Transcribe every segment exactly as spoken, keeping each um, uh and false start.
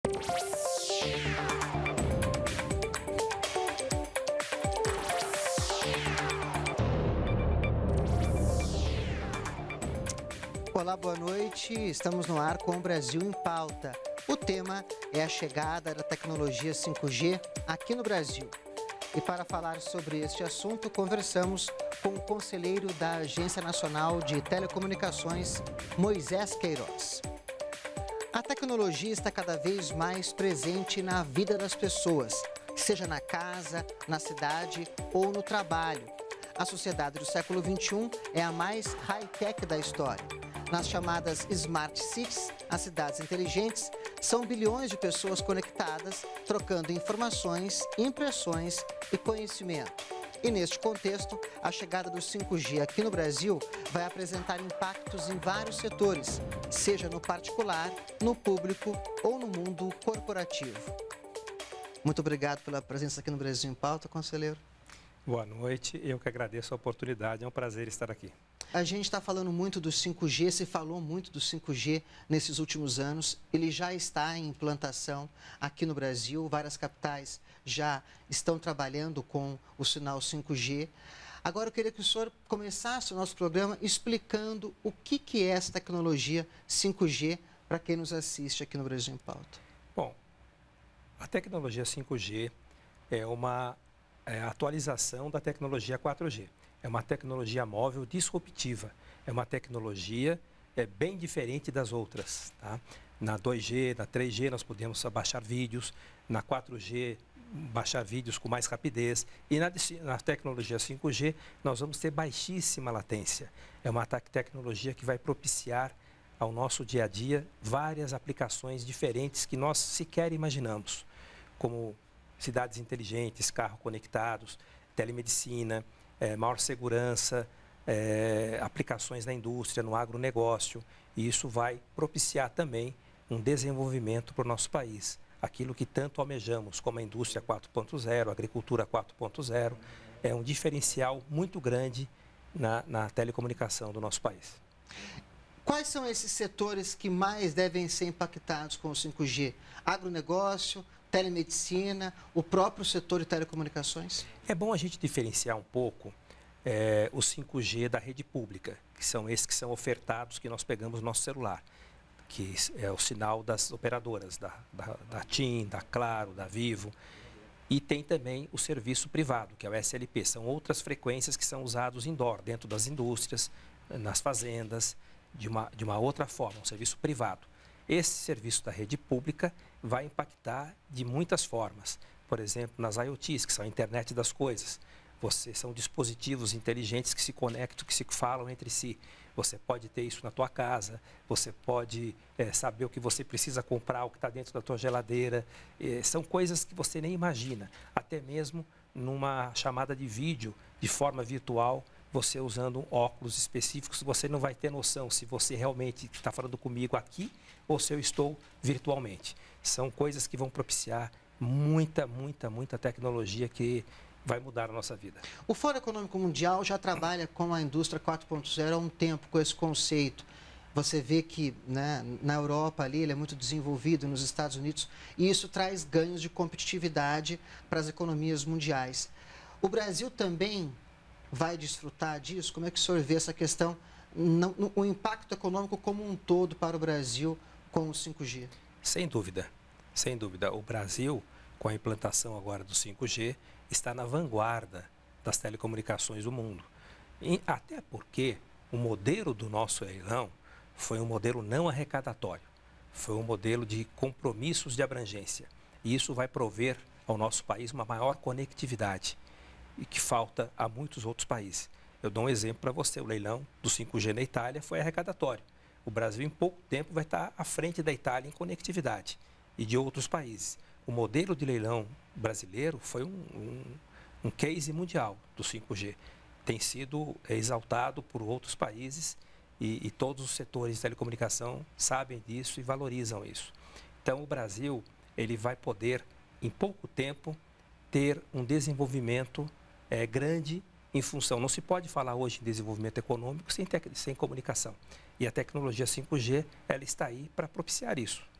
Olá, boa noite. Estamos no ar com o Brasil em Pauta. O tema é a chegada da tecnologia cinco G aqui no Brasil. E para falar sobre este assunto, conversamos com o conselheiro da Agência Nacional de Telecomunicações, Moisés Queiroz. A tecnologia está cada vez mais presente na vida das pessoas, seja na casa, na cidade ou no trabalho. A sociedade do século vinte e um é a mais high-tech da história. Nas chamadas Smart Cities, as cidades inteligentes, são bilhões de pessoas conectadas, trocando informações, impressões e conhecimento. E neste contexto, a chegada do cinco G aqui no Brasil vai apresentar impactos em vários setores, seja no particular, no público ou no mundo corporativo. Muito obrigado pela presença aqui no Brasil em Pauta, conselheiro. Boa noite, eu que agradeço a oportunidade, é um prazer estar aqui. A gente está falando muito do cinco G, se falou muito do cinco G nesses últimos anos. Ele já está em implantação aqui no Brasil, várias capitais já estão trabalhando com o sinal cinco G. Agora eu queria que o senhor começasse o nosso programa explicando o que, que é essa tecnologia cinco G para quem nos assiste aqui no Brasil em Pauta. Bom, a tecnologia cinco G é uma é, atualização da tecnologia quatro G. É uma tecnologia móvel disruptiva, é uma tecnologia é, bem diferente das outras. Tá? Na dois G, na três G nós podemos baixar vídeos, na quatro G baixar vídeos com mais rapidez e na, na tecnologia cinco G nós vamos ter baixíssima latência. É uma tecnologia que vai propiciar ao nosso dia a dia várias aplicações diferentes que nós sequer imaginamos, como cidades inteligentes, carros conectados, telemedicina, É, maior segurança, é, aplicações na indústria, no agronegócio, e isso vai propiciar também um desenvolvimento para o nosso país. Aquilo que tanto almejamos, como a indústria quatro ponto zero, a agricultura quatro ponto zero, é um diferencial muito grande na, na telecomunicação do nosso país. Quais são esses setores que mais devem ser impactados com o cinco G? Agronegócio, telemedicina, o próprio setor de telecomunicações? É bom a gente diferenciar um pouco é, o cinco G da rede pública, que são esses que são ofertados, que nós pegamos no nosso celular, que é o sinal das operadoras, da, da, da TIM, da Claro, da Vivo. E tem também o serviço privado, que é o S L P. São outras frequências que são usadas indoor, dentro das indústrias, nas fazendas, de uma, de uma outra forma, um serviço privado. Esse serviço da rede pública vai impactar de muitas formas. Por exemplo, nas IoTs, que são a internet das coisas. Você, são dispositivos inteligentes que se conectam, que se falam entre si. Você pode ter isso na tua casa, você pode é, saber o que você precisa comprar, o que está dentro da tua geladeira. É, são coisas que você nem imagina. Até mesmo numa chamada de vídeo, de forma virtual, você usando um óculos específicos, você não vai ter noção se você realmente está falando comigo aqui ou se eu estou virtualmente. São coisas que vão propiciar muita, muita, muita tecnologia que vai mudar a nossa vida. O Fórum Econômico Mundial já trabalha com a indústria quatro ponto zero há um tempo, com esse conceito. Você vê que, né, na Europa ali ele é muito desenvolvido, nos Estados Unidos, e isso traz ganhos de competitividade para as economias mundiais. O Brasil também vai desfrutar disso? Como é que o senhor vê essa questão, no, no, o impacto econômico como um todo para o Brasil com o cinco G? Sem dúvida, sem dúvida. O Brasil, com a implantação agora do cinco G, está na vanguarda das telecomunicações do mundo. E até porque o modelo do nosso leilão foi um modelo não arrecadatório, foi um modelo de compromissos de abrangência. E isso vai prover ao nosso país uma maior conectividade, e que falta a muitos outros países. Eu dou um exemplo para você, o leilão do cinco G na Itália foi arrecadatório. O Brasil, em pouco tempo, vai estar à frente da Itália em conectividade e de outros países. O modelo de leilão brasileiro foi um, um, um case mundial do cinco G. Tem sido exaltado por outros países e, e todos os setores de telecomunicação sabem disso e valorizam isso. Então, o Brasil ele vai poder, em pouco tempo, ter um desenvolvimento é, grande em função. Não se pode falar hoje em desenvolvimento econômico sem, sem comunicação. E a tecnologia cinco G ela está aí para propiciar isso.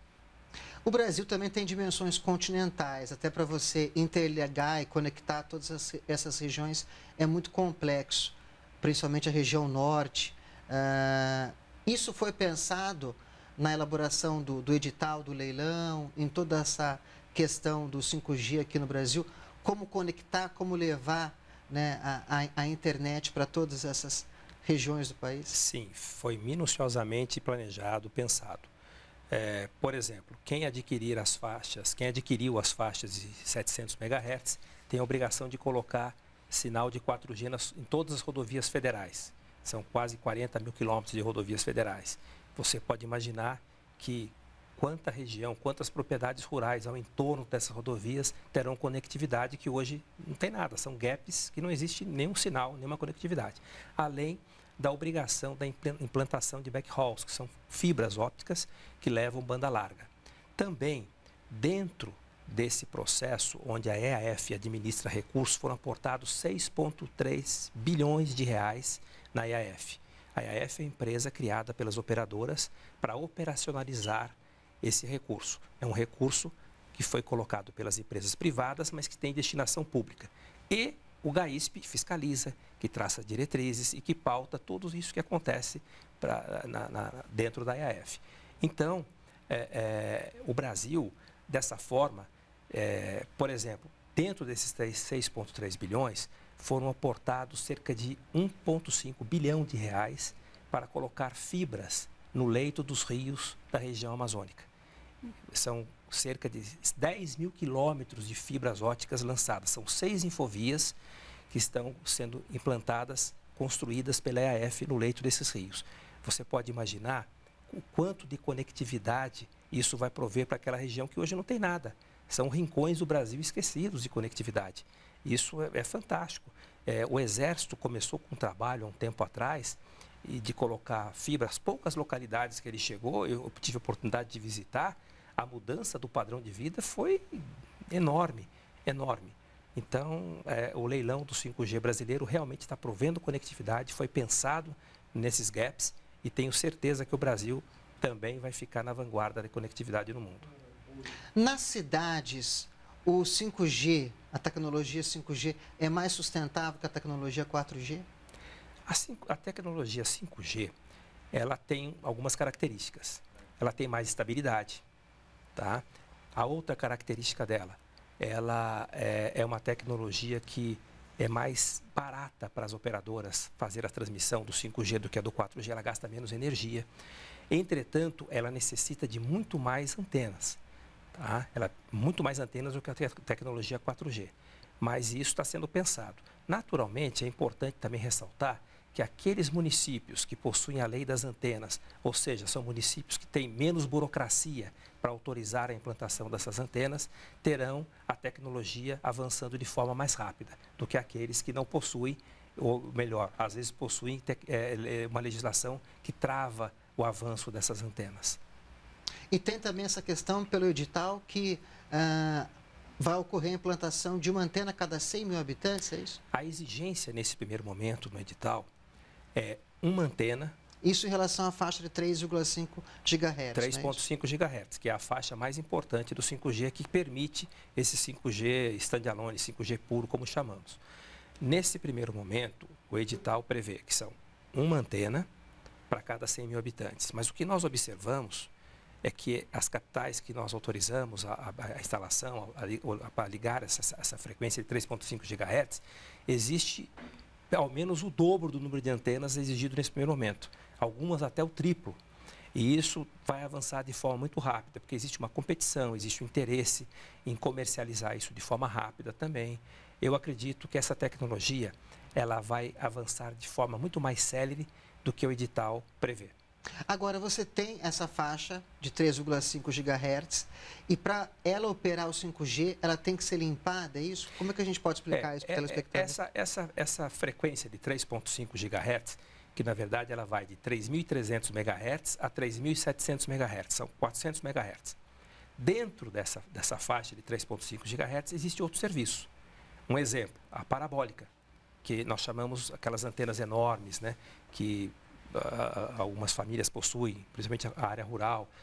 O Brasil também tem dimensões continentais, até para você interligar e conectar todas essas regiões é muito complexo, principalmente a região norte. Uh, isso foi pensado na elaboração do, do edital, do leilão, em toda essa questão do cinco G aqui no Brasil, como conectar, como levar, né, a, a, a internet para todas essas regiões do país? Sim, foi minuciosamente planejado, pensado. É, por exemplo, quem adquirir as faixas, quem adquiriu as faixas de setecentos megahertz tem a obrigação de colocar sinal de quatro G nas, em todas as rodovias federais. São quase quarenta mil quilômetros de rodovias federais. Você pode imaginar que quanta região, quantas propriedades rurais ao entorno dessas rodovias terão conectividade que hoje não tem nada. São gaps que não existe nenhum sinal, nenhuma conectividade. Além da obrigação da implantação de backhauls, que são fibras ópticas que levam banda larga. Também, dentro desse processo, onde a E A F administra recursos, foram aportados seis vírgula três bilhões de reais na E A F. A E A F é a empresa criada pelas operadoras para operacionalizar esse recurso. É um recurso que foi colocado pelas empresas privadas, mas que tem destinação pública. E o GAISP fiscaliza, que traça diretrizes e que pauta tudo isso que acontece pra, na, na, dentro da E A F. Então, é, é, o Brasil, dessa forma, é, por exemplo, dentro desses seis vírgula três bilhões, foram aportados cerca de um vírgula cinco bilhão de reais para colocar fibras no leito dos rios da região amazônica. São cerca de dez mil quilômetros de fibras óticas lançadas. São seis infovias que estão sendo implantadas, construídas pela E A F no leito desses rios. Você pode imaginar o quanto de conectividade isso vai prover para aquela região que hoje não tem nada. São rincões do Brasil esquecidos de conectividade. Isso é, é fantástico. É, o Exército começou com um trabalho há um tempo atrás e de colocar fibras, poucas localidades que ele chegou, eu tive a oportunidade de visitar, a mudança do padrão de vida foi enorme, enorme. Então, é, o leilão do cinco G brasileiro realmente está provendo conectividade, foi pensado nesses gaps e tenho certeza que o Brasil também vai ficar na vanguarda da conectividade no mundo. Nas cidades, o cinco G, a tecnologia cinco G, é mais sustentável que a tecnologia quatro G? A, cinco, a tecnologia cinco G, ela tem algumas características. Ela tem mais estabilidade, tá? A outra característica dela, ela é, é uma tecnologia que é mais barata para as operadoras fazer a transmissão do cinco G do que a do quatro G, ela gasta menos energia. Entretanto, ela necessita de muito mais antenas, tá? Ela, muito mais antenas do que a te tecnologia quatro G. Mas isso está sendo pensado. Naturalmente, é importante também ressaltar que aqueles municípios que possuem a lei das antenas, ou seja, são municípios que têm menos burocracia para autorizar a implantação dessas antenas, terão a tecnologia avançando de forma mais rápida do que aqueles que não possuem, ou melhor, às vezes possuem é, uma legislação que trava o avanço dessas antenas. E tem também essa questão pelo edital que ah, vai ocorrer a implantação de uma antena a cada cem mil habitantes, é isso? A exigência nesse primeiro momento no edital é uma antena. Isso em relação à faixa de três vírgula cinco gigahertz. três vírgula cinco gigahertz, que é a faixa mais importante do cinco G, que permite esse cinco G standalone, cinco G puro, como chamamos. Nesse primeiro momento, o edital prevê que são uma antena para cada cem mil habitantes. Mas o que nós observamos é que as capitais que nós autorizamos a, a, a instalação, para ligar essa, essa frequência de três vírgula cinco gigahertz, existe ao menos o dobro do número de antenas exigido nesse primeiro momento. Algumas até o triplo. E isso vai avançar de forma muito rápida, porque existe uma competição, existe um interesse em comercializar isso de forma rápida também. Eu acredito que essa tecnologia ela vai avançar de forma muito mais célere do que o edital prevê. Agora, você tem essa faixa de três vírgula cinco gigahertz e para ela operar o cinco G, ela tem que ser limpada, é isso? Como é que a gente pode explicar é, isso para o é, telespectador? Essa, essa, essa frequência de três vírgula cinco gigahertz, que na verdade ela vai de três mil e trezentos megahertz a três mil e setecentos megahertz, são quatrocentos megahertz. Dentro dessa, dessa faixa de três vírgula cinco gigahertz existe outro serviço. Um exemplo, a parabólica, que nós chamamos aquelas antenas enormes, né, que uh, algumas famílias possuem, principalmente a área rural.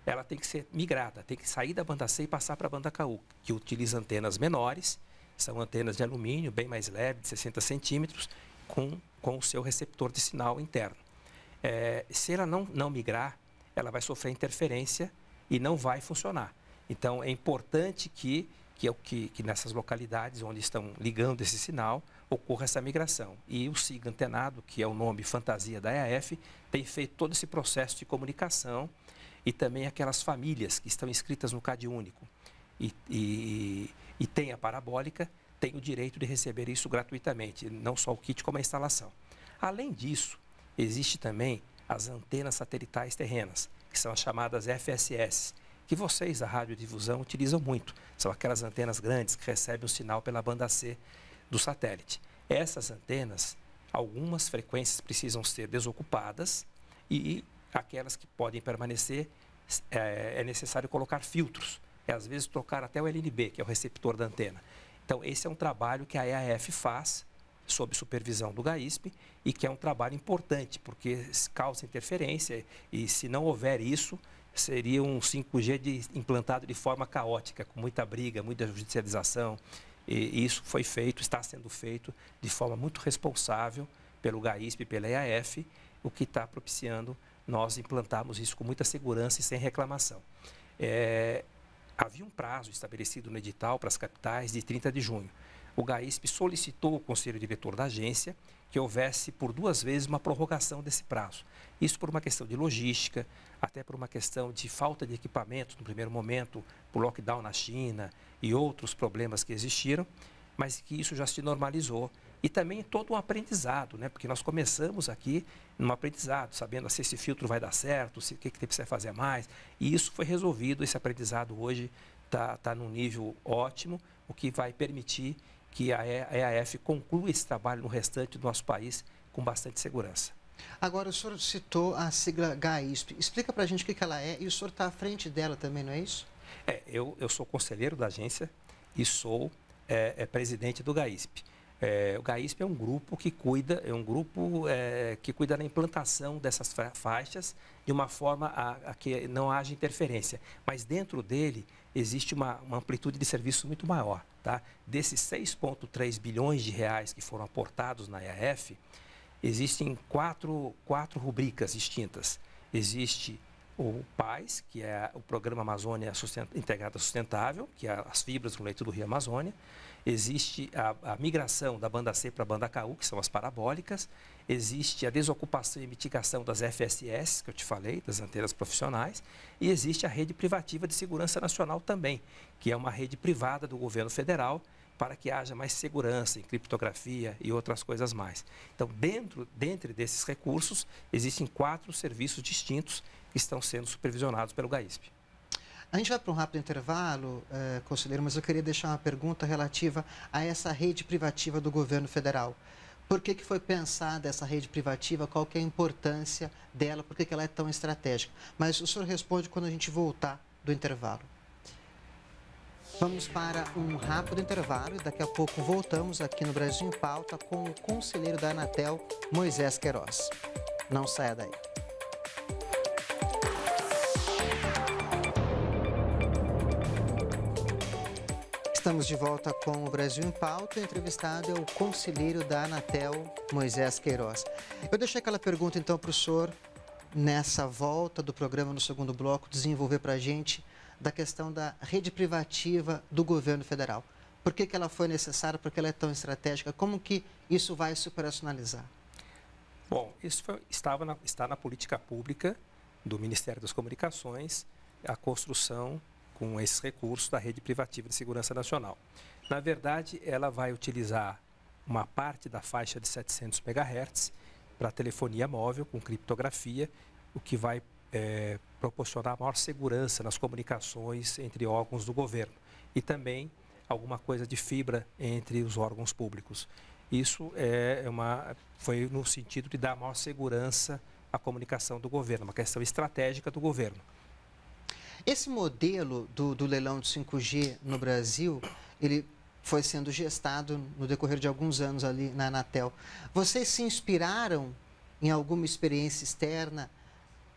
ela tem que ser migrada, tem que sair da banda C e passar para a banda K U, que utiliza antenas menores, são antenas de alumínio, bem mais leves, de sessenta centímetros, com, com o seu receptor de sinal interno. É, se ela não, não migrar, ela vai sofrer interferência e não vai funcionar. Então, é importante que, que, que, que nessas localidades onde estão ligando esse sinal, ocorra essa migração. E o SIGA antenado, que é o nome fantasia da E A F, tem feito todo esse processo de comunicação e também aquelas famílias que estão inscritas no CadÚnico e, e, e tem a parabólica, tem o direito de receber isso gratuitamente, não só o kit, como a instalação. Além disso, existe também as antenas satelitais terrenas, que são as chamadas F S S, que vocês, da radiodifusão, utilizam muito. São aquelas antenas grandes que recebem o sinal pela banda C do satélite. Essas antenas, algumas frequências precisam ser desocupadas e aquelas que podem permanecer, é, é necessário colocar filtros. E, às vezes, trocar até o L N B, que é o receptor da antena. Então, esse é um trabalho que a E A F faz, sob supervisão do GAISP, e que é um trabalho importante, porque causa interferência e, se não houver isso, seria um cinco G de, implantado de forma caótica, com muita briga, muita judicialização. E isso foi feito, está sendo feito de forma muito responsável pelo GAISP e pela E A F, o que está propiciando nós implantarmos isso com muita segurança e sem reclamação. É, havia um prazo estabelecido no edital para as capitais de trinta de junho. O GAISP solicitou ao Conselho Diretor da agência que houvesse por duas vezes uma prorrogação desse prazo. Isso por uma questão de logística, até por uma questão de falta de equipamento no primeiro momento, por lockdown na China e outros problemas que existiram, mas que isso já se normalizou. E também todo um aprendizado, né? Porque nós começamos aqui num aprendizado, sabendo se esse filtro vai dar certo, se, o que, que tem que fazer mais. E isso foi resolvido, esse aprendizado hoje está tá num nível ótimo, o que vai permitir que a E A F conclua esse trabalho no restante do nosso país com bastante segurança. Agora, o senhor citou a sigla GAISP. Explica para a gente o que, que ela é e o senhor está à frente dela também, não é isso? É, eu, eu sou conselheiro da agência e sou é, é, presidente do GAISP. É, o GAISP é um grupo que cuida, é um grupo é, que cuida da implantação dessas faixas de uma forma a, a que não haja interferência. Mas dentro dele existe uma, uma amplitude de serviço muito maior. Tá? Desses seis vírgula três bilhões de reais que foram aportados na E A F, existem quatro, quatro rubricas distintas. Existe o PAIS, que é o Programa Amazônia Sustenta, Integrada Sustentável, que é as fibras no leito do Rio Amazônia. Existe a, a migração da banda C para a banda K U, que são as parabólicas. Existe a desocupação e mitigação das F S S, que eu te falei, das antenas profissionais. E existe a rede privativa de segurança nacional também, que é uma rede privada do governo federal, para que haja mais segurança em criptografia e outras coisas mais. Então, dentro, dentro desses recursos, existem quatro serviços distintos que estão sendo supervisionados pelo GAISP. A gente vai para um rápido intervalo, eh, conselheiro, mas eu queria deixar uma pergunta relativa a essa rede privativa do governo federal. Por que, que foi pensada essa rede privativa? Qual que é a importância dela? Por que, que ela é tão estratégica? Mas o senhor responde quando a gente voltar do intervalo. Vamos para um rápido intervalo e daqui a pouco voltamos aqui no Brasil em Pauta com o conselheiro da Anatel, Moisés Queiroz. Não saia daí. Estamos de volta com o Brasil em Pauta. O entrevistado é o conselheiro da Anatel, Moisés Queiroz. Eu deixei aquela pergunta então para o senhor, nessa volta do programa no segundo bloco, desenvolver para a gente da questão da rede privativa do governo federal. Por que que ela foi necessária? Por que ela é tão estratégica? Como que isso vai se operacionalizar? Bom, isso foi, estava na, está na política pública do Ministério das Comunicações, a construção com esses recursos da rede privativa de segurança nacional. Na verdade, ela vai utilizar uma parte da faixa de setecentos megahertz para telefonia móvel com criptografia, o que vai É, proporcionar maior segurança nas comunicações entre órgãos do governo e também alguma coisa de fibra entre os órgãos públicos. Isso é uma, foi no sentido de dar maior segurança à comunicação do governo, uma questão estratégica do governo. Esse modelo do, do leilão de cinco G no Brasil, ele foi sendo gestado no decorrer de alguns anos ali na Anatel. Vocês se inspiraram em alguma experiência externa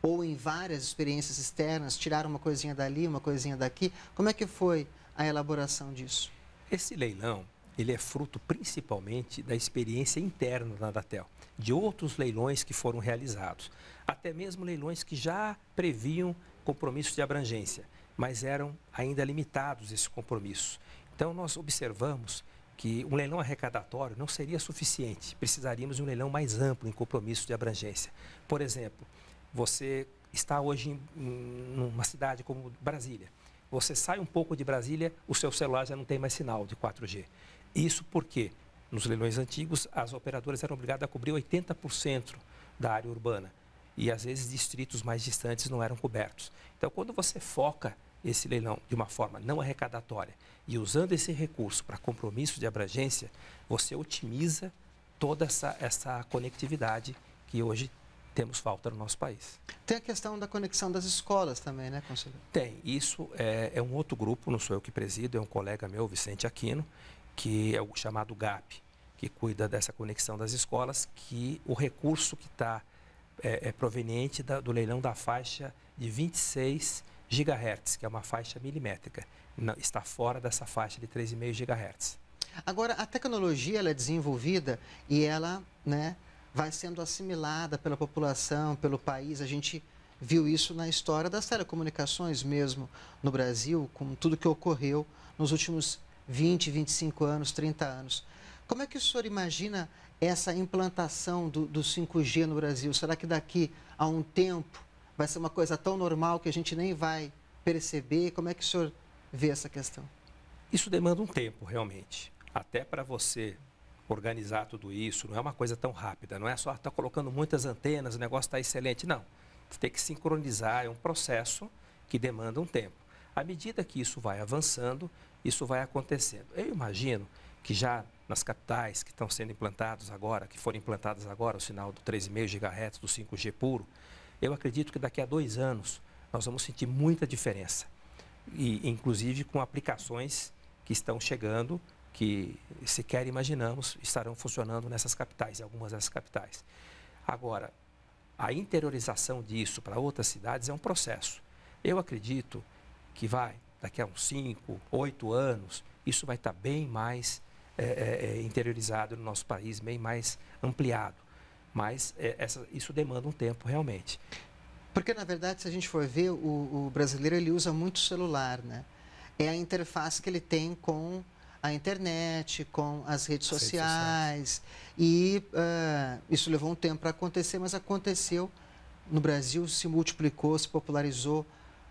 ou em várias experiências externas, tiraram uma coisinha dali, uma coisinha daqui. Como é que foi a elaboração disso? Esse leilão, ele é fruto principalmente da experiência interna da Anatel, de outros leilões que foram realizados, até mesmo leilões que já previam compromissos de abrangência, mas eram ainda limitados esses compromissos. Então, nós observamos que um leilão arrecadatório não seria suficiente, precisaríamos de um leilão mais amplo em compromisso de abrangência. Por exemplo, você está hoje em, em uma cidade como Brasília, você sai um pouco de Brasília, o seu celular já não tem mais sinal de quatro G. Isso porque, nos leilões antigos, as operadoras eram obrigadas a cobrir oitenta por cento da área urbana e, às vezes, distritos mais distantes não eram cobertos. Então, quando você foca esse leilão de uma forma não arrecadatória e usando esse recurso para compromisso de abrangência, você otimiza toda essa, essa conectividade que hoje temos falta no nosso país. Tem a questão da conexão das escolas também, né, conselheiro? Tem. Isso é, é um outro grupo, não sou eu que presido, é um colega meu, Vicente Aquino, que é o chamado GAP, que cuida dessa conexão das escolas, que o recurso que está é, é proveniente da, do leilão da faixa de vinte e seis gigahertz, que é uma faixa milimétrica. Não, está fora dessa faixa de três vírgula cinco gigahertz. Agora, a tecnologia ela é desenvolvida e ela, né, vai sendo assimilada pela população, pelo país. A gente viu isso na história das telecomunicações mesmo no Brasil, com tudo que ocorreu nos últimos vinte, vinte e cinco anos, trinta anos. Como é que o senhor imagina essa implantação do, do cinco G no Brasil? Será que daqui a um tempo vai ser uma coisa tão normal que a gente nem vai perceber? Como é que o senhor vê essa questão? Isso demanda um tempo, realmente. Até para você organizar tudo isso, não é uma coisa tão rápida, não é só estar tá colocando muitas antenas, o negócio está excelente, não. Você tem que sincronizar, é um processo que demanda um tempo. À medida que isso vai avançando, isso vai acontecendo. Eu imagino que já nas capitais que estão sendo implantados agora, que foram implantadas agora o sinal do três vírgula cinco gigahertz, do cinco G puro, eu acredito que daqui a dois anos nós vamos sentir muita diferença. E, inclusive, com aplicações que estão chegando, que sequer imaginamos estarão funcionando nessas capitais, em algumas dessas capitais. Agora, a interiorização disso para outras cidades é um processo. Eu acredito que vai, daqui a uns cinco, oito anos, isso vai estar bem mais é, é, interiorizado no nosso país, bem mais ampliado. Mas é, essa, isso demanda um tempo realmente. Porque, na verdade, se a gente for ver, o, o brasileiro ele usa muito o celular, né? É a interface que ele tem com a internet, com as redes as sociais. Redes sociais. E uh, isso levou um tempo para acontecer, mas aconteceu no Brasil, se multiplicou, se popularizou.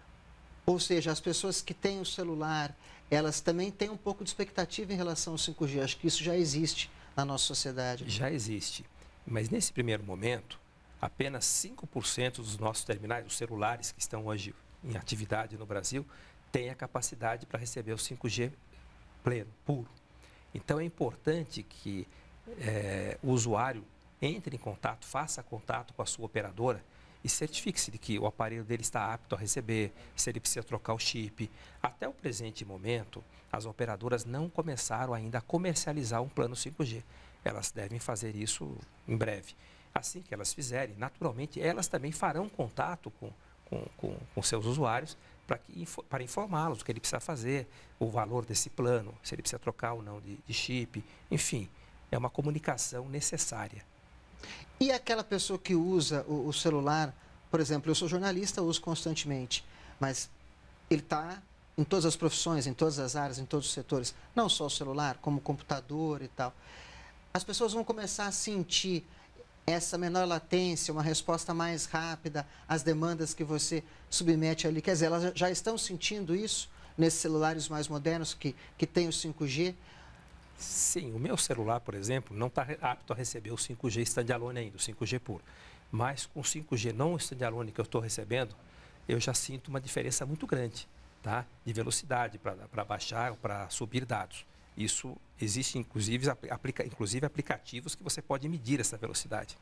Ou seja, as pessoas que têm o celular, elas também têm um pouco de expectativa em relação ao cinco G. Acho que isso já existe na nossa sociedade. Já existe. Mas nesse primeiro momento, apenas cinco por cento dos nossos terminais, os celulares que estão hoje em atividade no Brasil, têm a capacidade para receber o cinco G pleno, puro. Então é importante que é, o usuário entre em contato, faça contato com a sua operadora e certifique-se de que o aparelho dele está apto a receber, se ele precisa trocar o chip. Até o presente momento, as operadoras não começaram ainda a comercializar um plano cinco G. Elas devem fazer isso em breve. Assim que elas fizerem, naturalmente, elas também farão contato com, com, com, com seus usuários para, que, para informá-los do que ele precisa fazer, o valor desse plano, se ele precisa trocar ou não de, de chip. Enfim, é uma comunicação necessária. E aquela pessoa que usa o, o celular, por exemplo, eu sou jornalista, uso constantemente, mas ele está em todas as profissões, em todas as áreas, em todos os setores, não só o celular, como o computador e tal. As pessoas vão começar a sentir essa menor latência, uma resposta mais rápida às demandas que você submete ali. Quer dizer, elas já estão sentindo isso nesses celulares mais modernos que, que têm o cinco G? Sim, o meu celular, por exemplo, não está apto a receber o cinco G standalone ainda, o cinco G puro. Mas com o cinco G não standalone que eu estou recebendo, eu já sinto uma diferença muito grande, tá? De velocidade para baixar ou para subir dados. Isso existe, inclusive, aplica, inclusive aplicativos que você pode medir essa velocidade.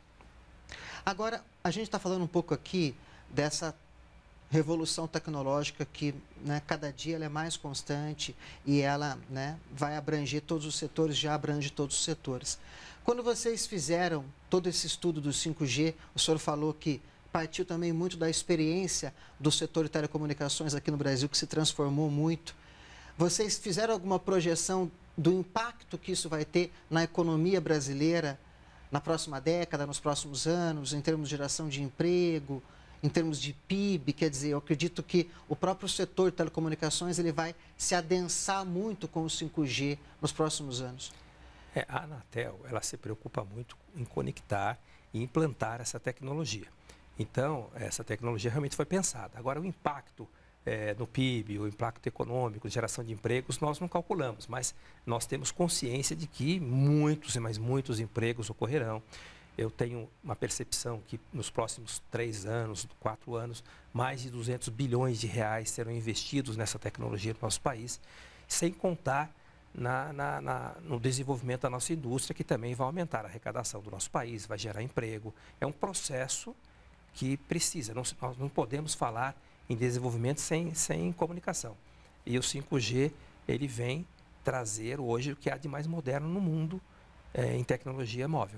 Agora, a gente está falando um pouco aqui dessa revolução tecnológica que, né, cada dia ela é mais constante e ela, né, vai abranger todos os setores, já abrange todos os setores. Quando vocês fizeram todo esse estudo do cinco G, o senhor falou que partiu também muito da experiência do setor de telecomunicações aqui no Brasil, que se transformou muito. Vocês fizeram alguma projeção do impacto que isso vai ter na economia brasileira na próxima década, nos próximos anos, em termos de geração de emprego, em termos de P I B? Quer dizer, eu acredito que o próprio setor de telecomunicações ele vai se adensar muito com o cinco G nos próximos anos. É, a Anatel, ela se preocupa muito em conectar e implantar essa tecnologia. Então, essa tecnologia realmente foi pensada. Agora, o impacto é, no P I B, o impacto econômico, geração de empregos, nós não calculamos, mas nós temos consciência de que muitos e mais muitos empregos ocorrerão. Eu tenho uma percepção que nos próximos três anos, quatro anos, mais de duzentos bilhões de reais serão investidos nessa tecnologia no nosso país, sem contar Na, na, na, no desenvolvimento da nossa indústria, que também vai aumentar a arrecadação do nosso país, vai gerar emprego. É um processo que precisa, não, nós não podemos falar em desenvolvimento sem, sem comunicação. E o cinco G, ele vem trazer hoje o que há de mais moderno no mundo é, em tecnologia móvel.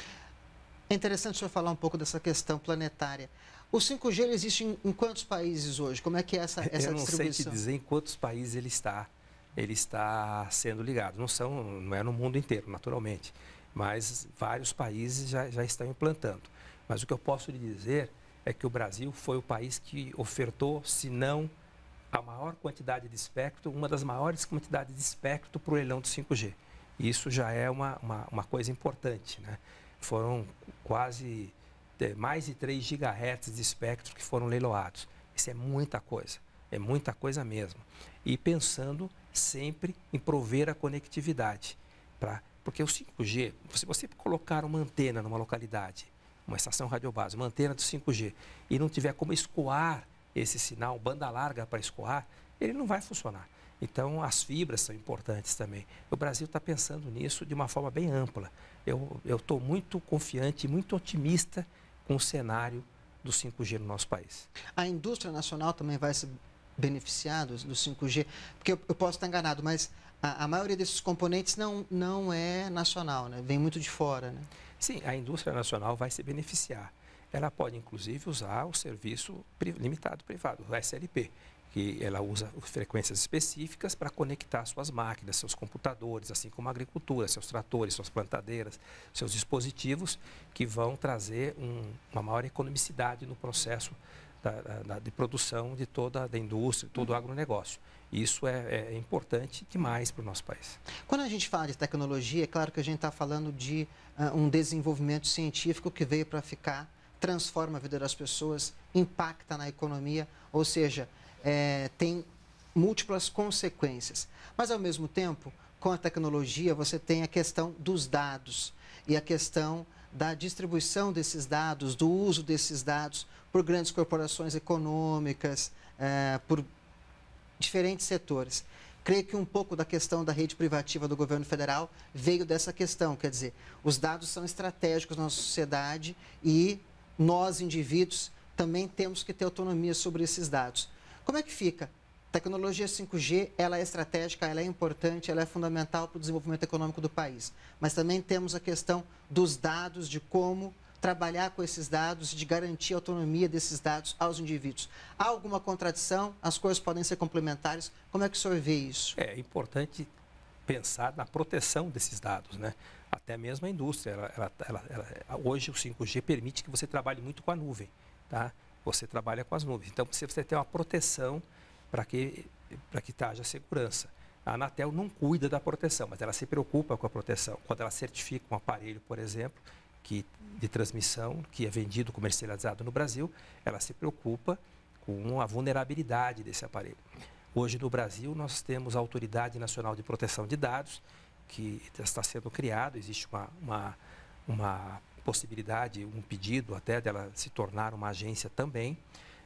É interessante o senhor falar um pouco dessa questão planetária. O cinco G ele existe em, em quantos países hoje? Como é que é essa, essa Eu não distribuição? sei te dizer em quantos países ele está. ele está sendo ligado. Não, são, não é no mundo inteiro, naturalmente, mas vários países já, já estão implantando. Mas o que eu posso lhe dizer é que o Brasil foi o país que ofertou, se não a maior quantidade de espectro, uma das maiores quantidades de espectro para o leilão do cinco G. Isso já é uma, uma, uma coisa importante, né? Foram quase é, mais de três gigahertz de espectro que foram leiloados. Isso é muita coisa, é muita coisa mesmo. E pensando sempre em prover a conectividade. Pra, porque o cinco G, se você colocar uma antena numa localidade, uma estação radiobase, uma antena do cinco G, e não tiver como escoar esse sinal, banda larga para escoar, ele não vai funcionar. Então, as fibras são importantes também. O Brasil está pensando nisso de uma forma bem ampla. Eu estou muito confiante, muito otimista com o cenário do cinco G no nosso país. A indústria nacional também vai se beneficiar do, do cinco G? Porque eu, eu posso estar enganado, mas a, a maioria desses componentes não, não é nacional, né? Vem muito de fora, né? Sim, a indústria nacional vai se beneficiar. Ela pode, inclusive, usar o serviço limitado privado, o S L P, que ela usa frequências específicas para conectar suas máquinas, seus computadores, assim como a agricultura, seus tratores, suas plantadeiras, seus dispositivos, que vão trazer um, uma maior economicidade no processo Da, da, de produção de toda a indústria, todo o agronegócio. Isso é, é importante demais para o nosso país. Quando a gente fala de tecnologia, é claro que a gente está falando de uh, um desenvolvimento científico que veio para ficar, transforma a vida das pessoas, impacta na economia, ou seja, é, tem múltiplas consequências. Mas, ao mesmo tempo, com a tecnologia, você tem a questão dos dados e a questão da distribuição desses dados, do uso desses dados por grandes corporações econômicas, eh, por diferentes setores. Creio que um pouco da questão da rede privativa do governo federal veio dessa questão, quer dizer, os dados são estratégicos na nossa sociedade e nós, indivíduos, também temos que ter autonomia sobre esses dados. Como é que fica? A tecnologia cinco G, ela é estratégica, ela é importante, ela é fundamental para o desenvolvimento econômico do país. Mas também temos a questão dos dados, de como trabalhar com esses dados, de garantir a autonomia desses dados aos indivíduos. Há alguma contradição? As coisas podem ser complementares? Como é que o senhor vê isso? É importante pensar na proteção desses dados, né? Até mesmo a indústria. Ela, ela, ela, ela, hoje o cinco G permite que você trabalhe muito com a nuvem, tá? Você trabalha com as nuvens. Então, você precisa ter uma proteção para que, para que haja segurança. A Anatel não cuida da proteção, mas ela se preocupa com a proteção. Quando ela certifica um aparelho, por exemplo, que, de transmissão, que é vendido, comercializado no Brasil, ela se preocupa com a vulnerabilidade desse aparelho. Hoje, no Brasil, nós temos a Autoridade Nacional de Proteção de Dados, que está sendo criado, existe uma, uma, uma possibilidade, um pedido até dela se tornar uma agência também,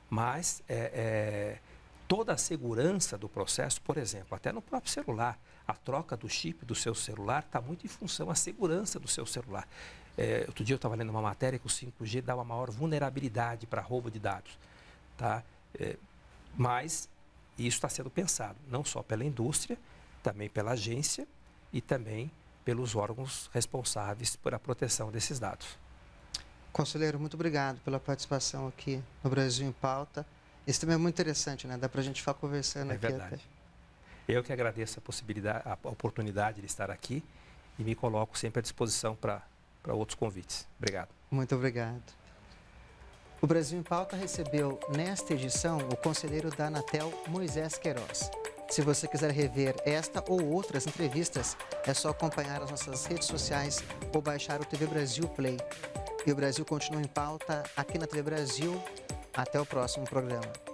mas é, é, toda a segurança do processo, por exemplo, até no próprio celular, a troca do chip do seu celular está muito em função da segurança do seu celular. É, outro dia eu estava lendo uma matéria que o cinco G dá uma maior vulnerabilidade para roubo de dados, tá? É, mas isso está sendo pensado, não só pela indústria, também pela agência e também pelos órgãos responsáveis pela proteção desses dados. Conselheiro, muito obrigado pela participação aqui no Brasil em Pauta. Esse tema é muito interessante, né? Dá para a gente ficar conversando É aqui verdade. até. Eu que agradeço a possibilidade, a oportunidade de estar aqui e me coloco sempre à disposição para para outros convites. Obrigado. Muito obrigado. O Brasil em Pauta recebeu nesta edição o conselheiro da Anatel, Moisés Queiroz. Se você quiser rever esta ou outras entrevistas, é só acompanhar as nossas redes sociais ou baixar o T V Brasil Play. E o Brasil continua em pauta aqui na T V Brasil. Até o próximo programa.